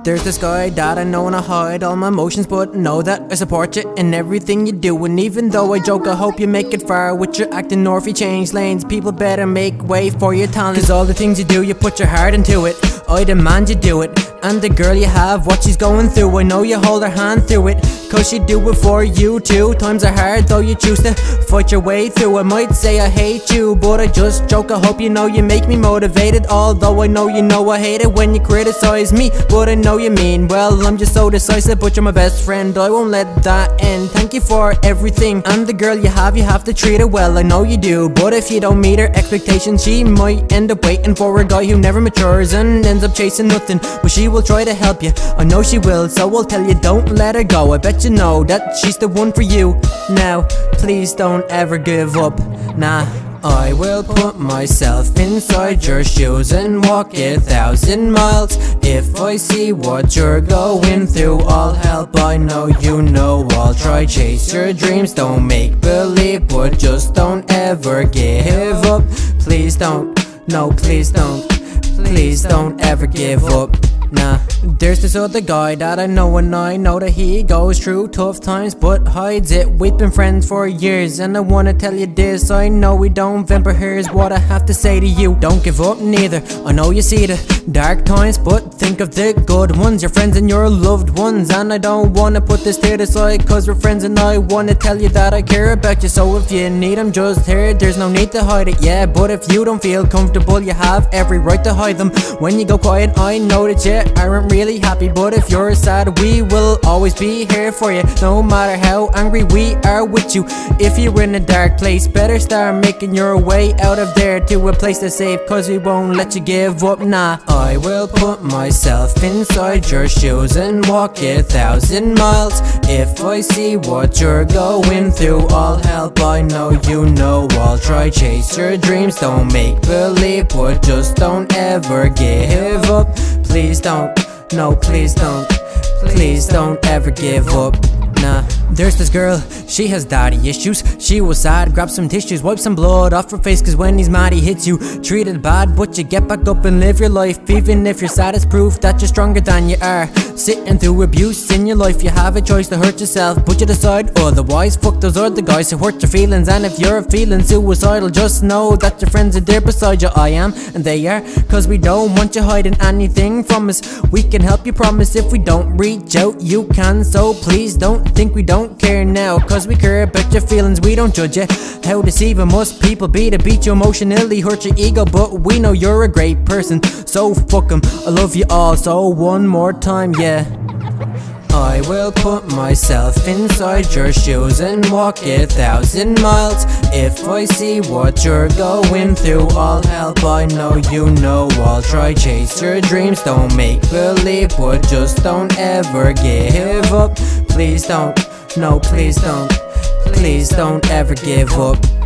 There's this guy that I know and I hide all my emotions, but know that I support you in everything you do. And even though I joke, I hope you make it far with your acting, or if you change lanes, people better make way for your talent. Cause all the things you do, you put your heart into it. I demand you do it. And the girl you have, what she's going through, I know you hold her hand through it, cause she'd do it for you too. Times are hard though you choose to fight your way through. I might say I hate you, but I just joke. I hope you know you make me motivated, although I know I hate it when you criticize me, but I know you mean well. I'm just so decisive, but you're my best friend, I won't let that end. Thank you for everything, and the girl you have to treat her well. I know you do, but if you don't meet her expectations, she might end up waiting for a guy who never matures and ends up chasing nothing. But she will try to help you, I know she will, so I'll tell you, don't let her go. I bet you know that she's the one for you. Now, please don't ever give up, nah. I will put myself inside your shoes and walk 1,000 miles. If I see what you're going through, I'll help, I know you know. I'll try chase your dreams, don't make believe, but just don't ever give up. Please don't, no please don't, please don't ever give up, nah. There's this other guy that I know, and I know that he goes through tough times but hides it. We've been friends for years, and I wanna tell you this, I know we don't vent, but here's what I have to say to you. Don't give up neither, I know you see the dark times, but think of the good ones, your friends and your loved ones. And I don't wanna put this to the side, cause we're friends, and I wanna tell you that I care about you. So if you need them, just here, there's no need to hide it, yeah. But if you don't feel comfortable, you have every right to hide them. When you go quiet, I know that you aren't really happy, but if you're sad, we will always be here for you, no matter how angry we are with you. If you're in a dark place, better start making your way out of there to a place that's safe, cause we won't let you give up, nah. I will put myself inside your shoes and walk 1,000 miles. If I see what you're going through, I'll help, I know you know. I'll try chase your dreams, don't make believe, but just don't ever give up. Please don't, no please don't, please don't ever give up, nah. There's this girl, she has daddy issues. She was sad, grab some tissues, wipe some blood off her face, cause when he's mad he hits you. Treated bad, but you get back up and live your life. Even if you're sad, it's proof that you're stronger than you are. Sitting through abuse in your life, you have a choice to hurt yourself, but you decide otherwise. Fuck those other guys who hurt your feelings, and if you're feeling suicidal, just know that your friends are there beside you. I am, and they are, cause we don't want you hiding anything from us. We can help you, promise. If we don't reach out, you can, so please don't think we don't care now, cause we care about your feelings, we don't judge you. How deceiving must people be to beat you emotionally, hurt your ego, but we know you're a great person, so fuck 'em. I love you all, so one more time, yeah. I will put myself inside your shoes and walk 1,000 miles. If I see what you're going through, I'll help, I know you know. I'll try chase your dreams, don't make believe, but just don't ever give up. Please don't, no please don't, please don't ever give up.